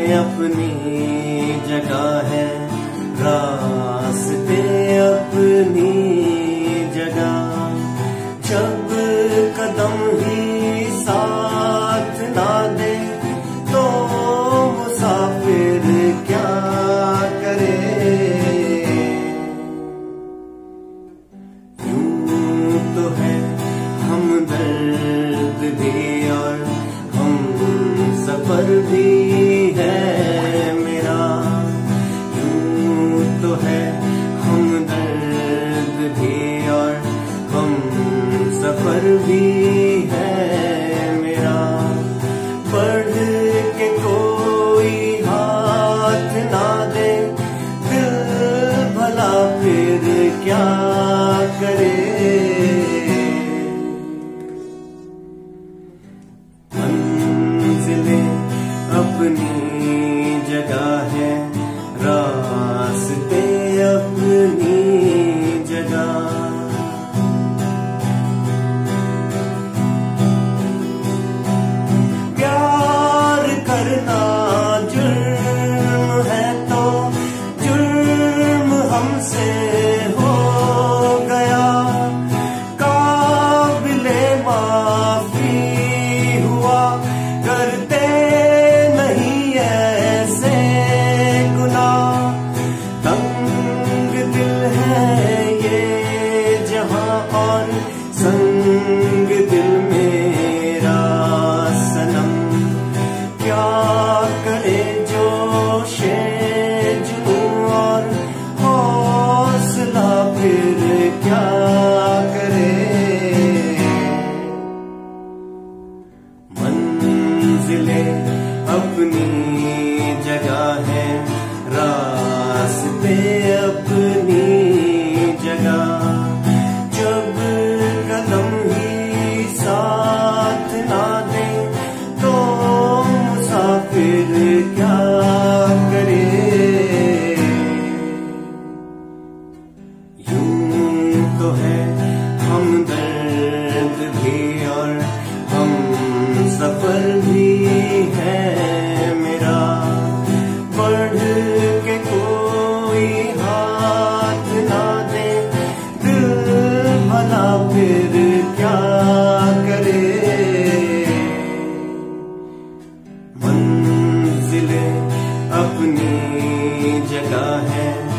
अपनी जगह है, रास्ते अपनी जगह। जब कदम ही साथ ना दे तो मुसाफिर क्या करे। यूं तो है हमदर्द भी और हम सफर भी है मेरा। यूं तो है हमदर्द भी और हम सफर भी है मेरा। पढ़ के कोई हाथ ना दे दिल भला फिर क्या करे। मंजिलें अपनी जगह है, रास्ते अपनी जगह। प्यार करना जुर्म है तो जुर्म हमसे हो गया। काबिले माफी हुआ करते नहीं ऐसे गुनाह। तंग दिल है ये जहां और संग दिल मेरा सनम। क्या करे जोशे जुनून और हौसला फिर क्या करे। मंजिलें अपनी जगह है, रास्ते अपनी जगह। जब कदम ही साथ ना दे तो मुसाफिर क्या करे। यूं तो है हमदर्द भी और हम सफर भी है मेरा। पढ़ के कोई हाथ ना दे दिल भला फिर क्या करे। मंजिलें अपनी जगह है,